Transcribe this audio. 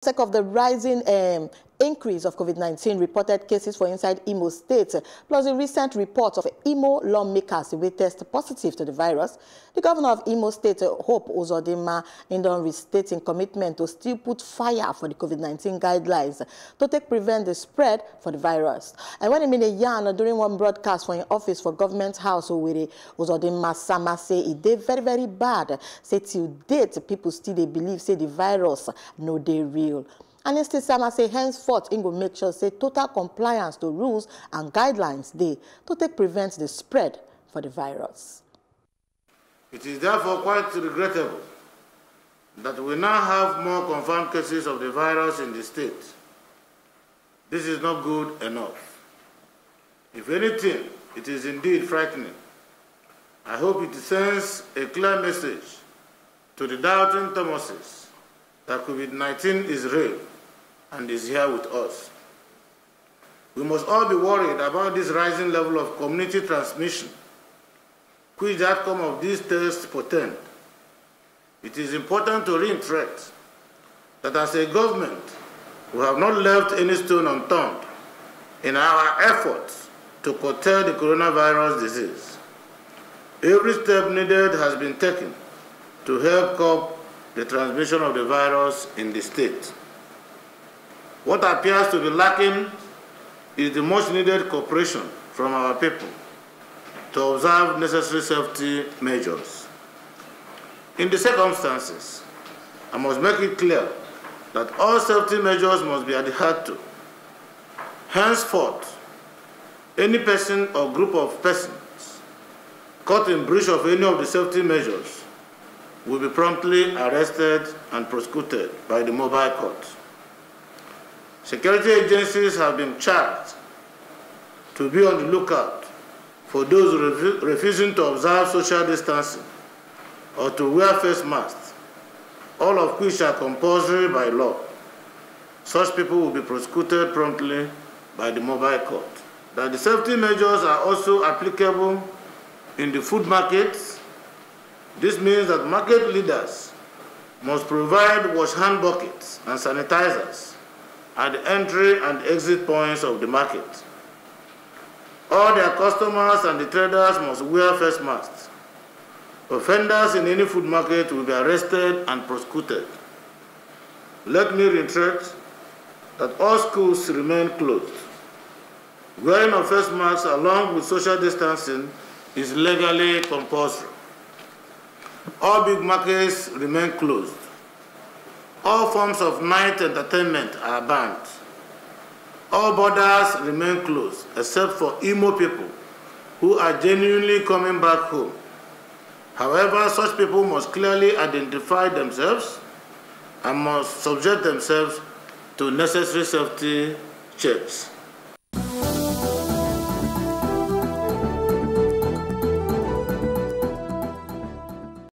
Sake of the rising increase of COVID-19 reported cases for inside Imo State, plus the recent reports of Imo lawmakers who test positive to the virus, the governor of Imo State, Hope Uzodinma, is restating commitment to still put fire for the COVID-19 guidelines to prevent the spread for the virus. And when he made a yarn during one broadcast for an office for government house, Uzodinma Sama say it did very, very bad. Say till date, people still they believe say the virus no they real. And instead, Sama say henceforth, he will make sure say total compliance to rules and guidelines they to prevent the spread for the virus. It is therefore quite regrettable that we now have more confirmed cases of the virus in the state. This is not good enough. If anything, it is indeed frightening. I hope it sends a clear message to the doubting Thomases that COVID-19 is real and is here with us. We must all be worried about this rising level of community transmission, which the outcome of these tests portend. It is important to reiterate that as a government, we have not left any stone unturned in our efforts to curtail the coronavirus disease. Every step needed has been taken to help curb the transmission of the virus in the state. What appears to be lacking is the much needed cooperation from our people to observe necessary safety measures. In the circumstances, I must make it clear that all safety measures must be adhered to. Henceforth, any person or group of persons caught in breach of any of the safety measures will be promptly arrested and prosecuted by the mobile court. Security agencies have been charged to be on the lookout for those refusing to observe social distancing or to wear face masks, all of which are compulsory by law. Such people will be prosecuted promptly by the mobile court. That the safety measures are also applicable in the food markets. This means that market leaders must provide wash hand buckets and sanitizers at the entry and exit points of the market. All their customers and the traders must wear face masks. Offenders in any food market will be arrested and prosecuted. Let me reiterate that all schools remain closed. Wearing of face masks along with social distancing is legally compulsory. All big markets remain closed. All forms of night entertainment are banned. All borders remain closed, except for Imo people who are genuinely coming back home. However, such people must clearly identify themselves and must subject themselves to necessary safety checks.